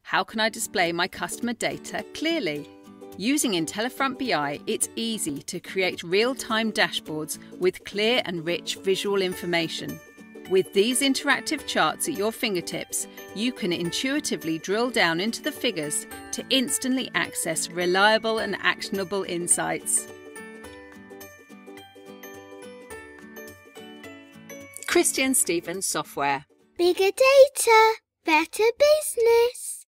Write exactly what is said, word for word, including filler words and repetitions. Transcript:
How can I display my customer data clearly? Using Intellifront B I, it's easy to create real-time dashboards with clear and rich visual information. With these interactive charts at your fingertips, you can intuitively drill down into the figures to instantly access reliable and actionable insights. Christian Stevens Software. Bigger data, better business.